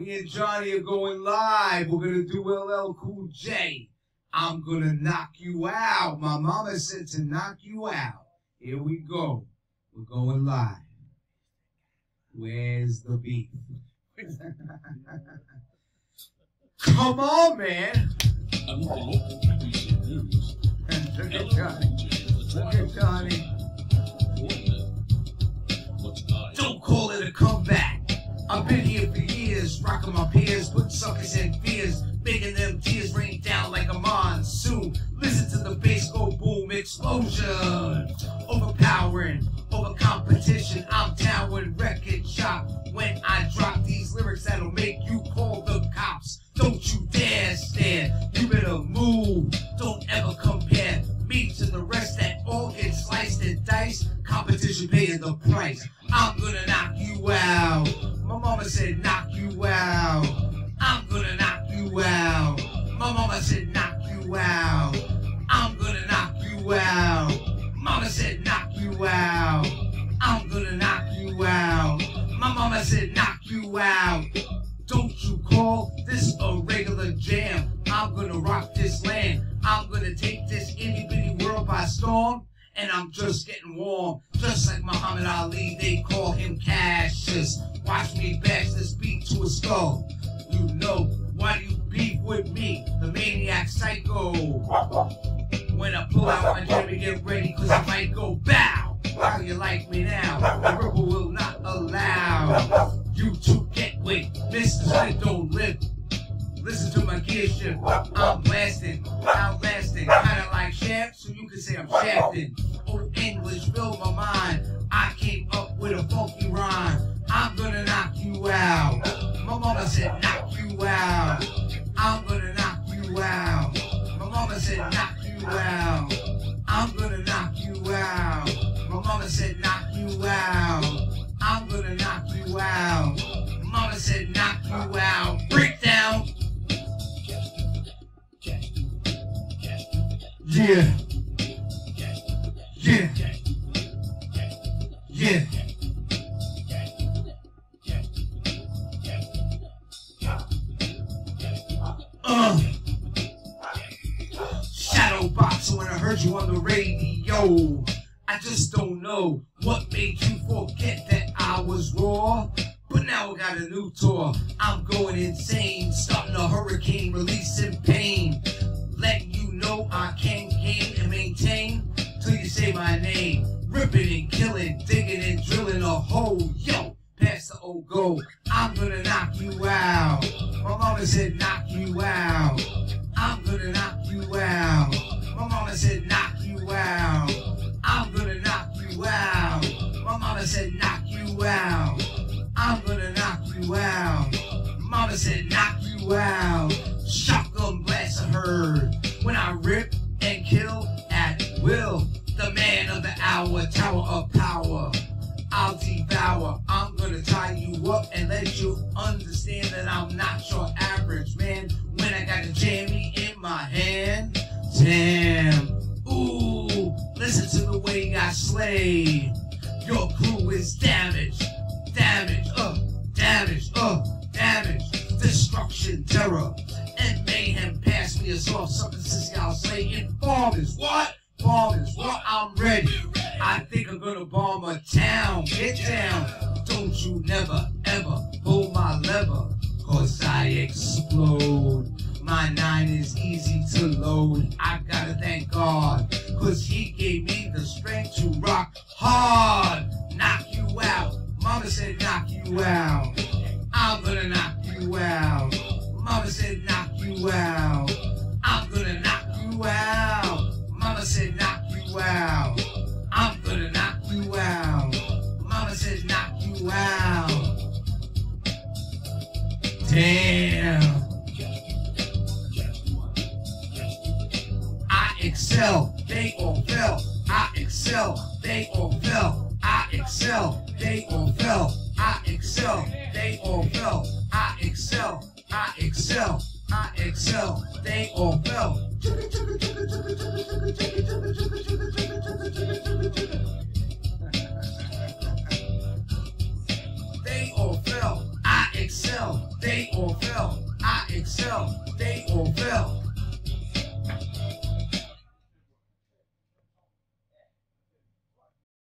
Me and Johnny are going live. We're gonna do LL Cool J. I'm gonna knock you out. My mama said to knock you out. Here we go. We're going live. Where's the beef? Come on, man. Look at Johnny. Look at Johnny. Don't call it a comeback. I've been here for years, rocking my peers, putting suckers in fears, making them tears rain down like a monsoon. Listen to the bass go boom, explosion. Overpowering, over competition. I'm towering, record shop. When I drop these lyrics that'll make you call the cops. Don't you dare stare, you better move. Don't ever compare me to the rest that all get sliced and diced. Competition paying the price. I'm gonna knock you out. My mama said knock you out. I'm gonna knock you out. My mama said knock you out. I'm gonna knock you out. Mama said knock you out. I'm gonna knock you out. My mama said knock you out. Don't you call this a regular jam. I'm gonna rock this land. I'm gonna take this itty bitty world by storm. And I'm just getting warm. Just like Muhammad Ali, they call him Cassius. Watch me bash this beat to a skull. You know, why do you beef with me, the maniac psycho? When I pull out my jam, get ready, cause I might go bow. How do you like me now? The ripple will not allow you to get weight. Mr. Smith don't live. Listen to my gear shift. I'm blasting, outlasting, kinda like Shaft, so you can say I'm shafting. Old English fill my mind. I came up with a funky rhyme. I'm gonna knock you out. My mama said knock you out. I'm gonna knock you out. My mama said knock you out. I'm gonna knock you out. My mama said knock you out. I'm gonna knock you out. Mama said knock you out. Breakdown. Yeah. Yeah. Yeah. Shadow boxer when I heard you on the radio. I just don't know what made you forget that I was raw. But now I got a new tour. I'm going insane, starting a hurricane, releasing pain. Letting you know I can gain and maintain till you say my name. Ripping and killing, digging and drilling a hole. Yo, pass the old gold. I'm gonna knock you out. My mama said knock you out. I'm gonna knock you out. My mama said knock you out. I'm gonna knock you out. My mama said knock you out. I'm gonna knock you out. Mama said knock you out. Shotgun blast I heard when I rip and kill at will. The man of the hour, tower of power. I'll devour. I'm gonna tie you up and let you understand that I'm not your average man. When I got the jammy in my hand, damn. Ooh, listen to the way I slay. Your crew is damaged, damaged, damaged, damaged. Destruction, terror, and mayhem. Pass me a soft something, since y'all say informers. What? Bombers, well, I'm ready. I think I'm gonna bomb a town. Get down. Don't you never, ever pull my lever, cause I explode. My 9 is easy to load. I gotta thank God, cause he gave me the strength to rock hard. Knock you out. Mama said knock you out. I'm gonna knock you out. Mama said knock you out. I'm gonna knock you out. Mama said knock you out. I'm gonna knock you out. Mama said knock you out. Damn. I excel, they all fell. I excel, they all fell. I excel, they all fell. I excel, they all fell. I excel, I excel, I excel, they all fell. They all fell. I excel. they all fell. I excel, they all fell.